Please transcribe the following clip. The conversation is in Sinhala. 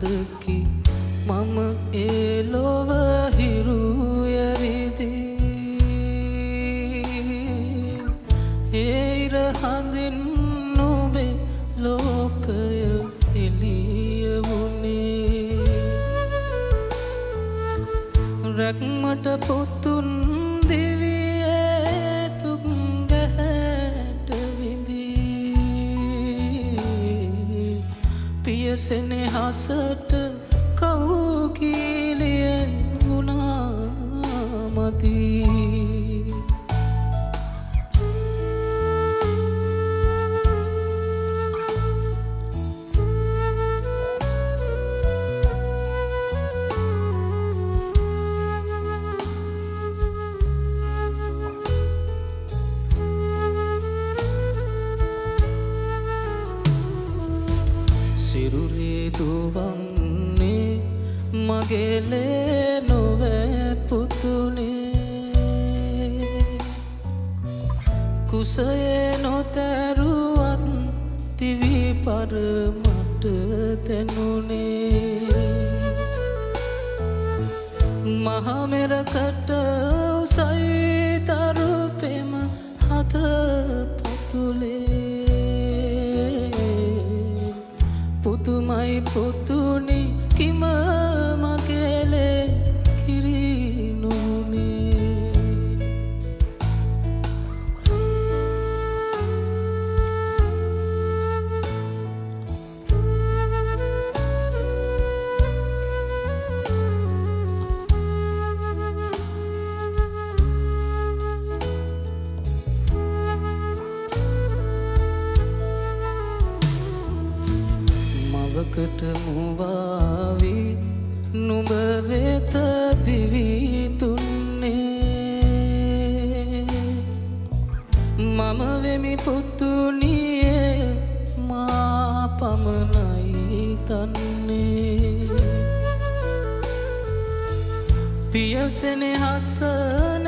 සඳකි මම ඒ ලොව හිරු යරිදී ඒ ඉර හඳින් නුඹේ ලෝකය එළිය වුණේ රැක්මට පුතුන් දිවියේ තුක් ගැහැට විඳී පියසෙනෙහසට කවුකිලිය වුණා මදී සිරුරේ දුවන්නේ මගේ ලේ නොවේ පුතුනේ කුසයේ නොතැරුවත් දිවි පරමට තැනුනේ මහමෙරකට උසයි තරු පෙම හත පතුලේ පුතුමයි පුතුනි කිම මගේලේ කිරි නුනේ මවකට මුවාවි නුඹ වෙත දිවි තුන්නේ මම වෙමි පුතුනියේ මා පමණයි තන්නේ පියසෙනෙහස